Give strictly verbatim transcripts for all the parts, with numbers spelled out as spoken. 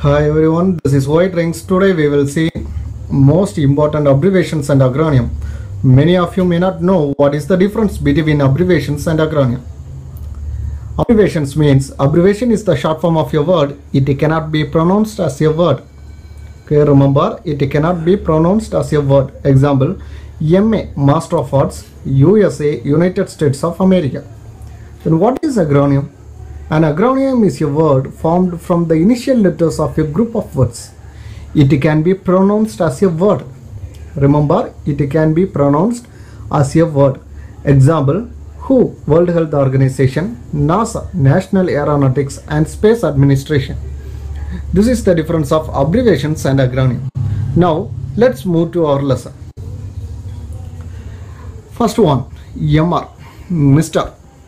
Hi everyone, this is White Rings. Today we will see most important abbreviations and acronym. Many of you may not know what is the difference between abbreviations and acronym. Abbreviations means abbreviation is the short form of a word. It cannot be pronounced as a word. Okay, remember, it cannot be pronounced as a word. Example, M A, Master of Arts, U S A, United States of America. Then what is acronym? An acronym is a word formed from the initial letters of a group of words. It can be pronounced as a word. Remember, it can be pronounced as a word. Example, W H O, World Health Organization, NASA, National Aeronautics and Space Administration. This is the difference of abbreviations and acronym. Now, let's move to our lesson. First one, M R, Mister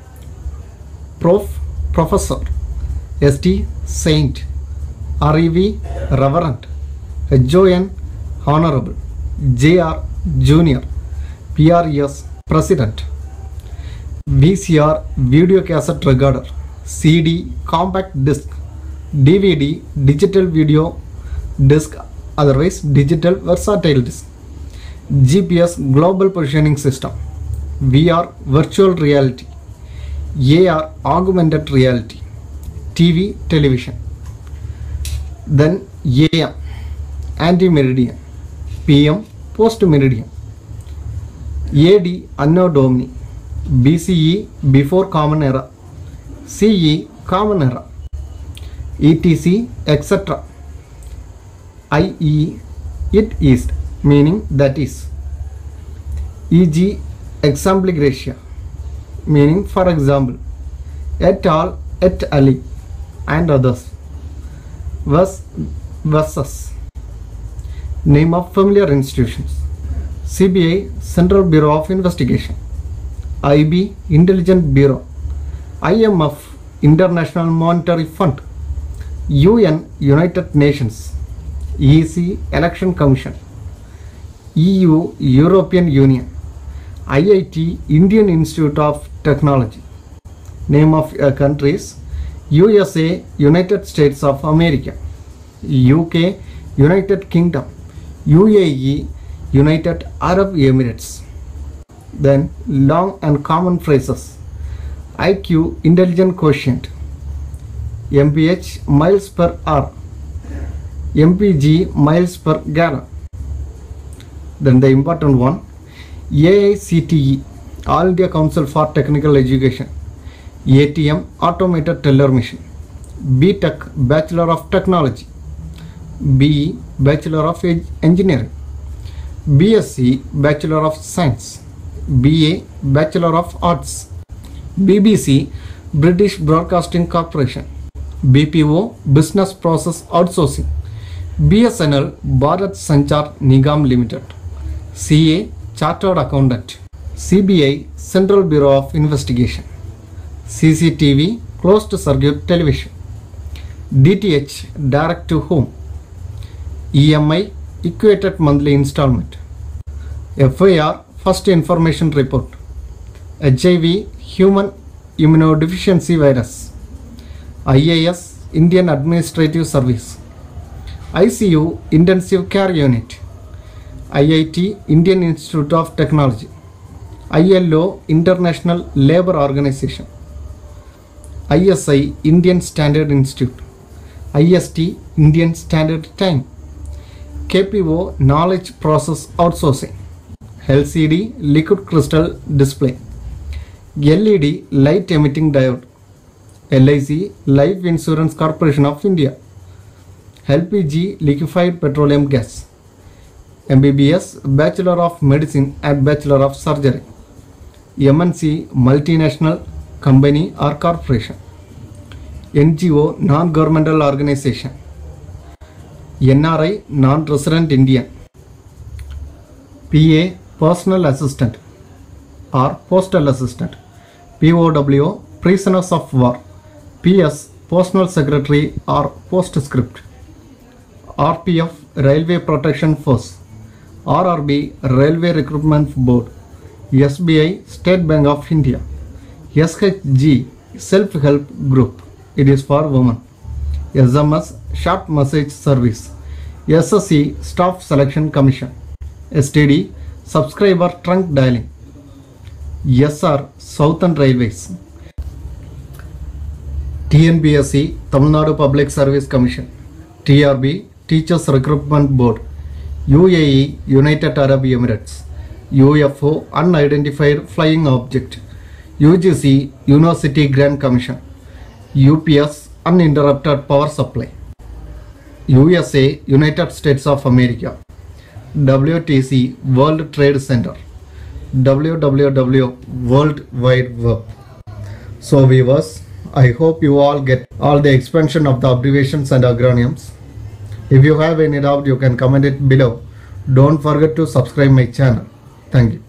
Prof, Professor, S T, Saint, R E V, Reverend, H O N, Honorable, J R, Junior, P R E S, President, V C R, Video Cassette Recorder, C D, Compact Disc, D V D, Digital Video Disc, otherwise Digital Versatile Disc, G P S, Global Positioning System, V R, Virtual Reality, A R, Augmented Reality, T V, Television. Then A M, Anti-Meridian, P M, Post-Meridian, A D, Anno Domini, B C E, Before Common Era, C E, Common Era, E T C, et cetera. I E, it is, meaning that is. E G, Exempli Gratia, meaning for example, et al, et ali, and others. Vers, versus, name of familiar institutions. C B I, Central Bureau of Investigation. I B, Intelligence Bureau. I M F, International Monetary Fund. U N, United Nations. E C, Election Commission. E U, European Union. I I T, Indian Institute of Technology. Name of uh, countries, U S A, United States of America. U K, United Kingdom. U A E, United Arab Emirates. Then long and common phrases. I Q, intelligent quotient. M P H, miles per hour. M P G, miles per gallon. Then the important one, A I C T E, All India Council for Technical Education. A T M, Automated Teller Machine. B Tech, Bachelor of Technology. B E, Bachelor of Engineering. B S c, Bachelor of Science. B A, Bachelor of Arts. B B C, British Broadcasting Corporation. B P O, Business Process Outsourcing. B S N L, Bharat Sanchar Nigam Limited. C A, Chartered Accountant. C B I, Central Bureau of Investigation. C C T V, Closed Circuit Television. D T H, Direct to Home. E M I, Equated Monthly Installment. F I R, First Information Report. H I V, Human Immunodeficiency Virus. I A S, Indian Administrative Service. I C U, Intensive Care Unit. I I T, Indian Institute of Technology. I L O, International Labour Organization. I S I, Indian Standard Institute. I S T, Indian Standard Time. K P O, Knowledge Process Outsourcing. L C D, Liquid Crystal Display. L E D, Light Emitting Diode. L I C, Life Insurance Corporation of India. L P G, Liquefied Petroleum Gas. M B B S, Bachelor of Medicine and Bachelor of Surgery. M N C, Multinational Company or Corporation. N G O, Non-Governmental Organization. N R I, Non-Resident Indian. P A, Personal Assistant or Postal Assistant. P O W, Prisoners of War. P S, Personal Secretary or Postscript. R P F, Railway Protection Force. R R B, Railway Recruitment Board. S B I, State Bank of India. S H G, Self-Help Group. It is for women. S M S Short Message Service, S S C Staff Selection Commission, S T D Subscriber Trunk Dialing, S R Southern Railways, T N P S C Tamil Nadu Public Service Commission, T R B Teachers Recruitment Board, U A E United Arab Emirates, U F O Unidentified Flying Object, U G C University Grant Commission, U P S Uninterrupted Power Supply, U S A United States of America, W T C World Trade Center, W W W World Wide Web. So viewers, I hope you all get all the expansion of the abbreviations and acronyms. If you have any doubt, you can comment it below. Don't forget to subscribe my channel. Thank you.